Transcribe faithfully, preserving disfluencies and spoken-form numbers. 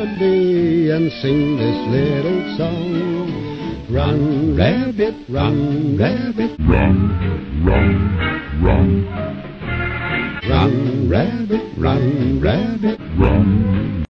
melody and sing this little song. Run, rabbit, run, rabbit, Run, run, run, run, rabbit, run, rabbit. run,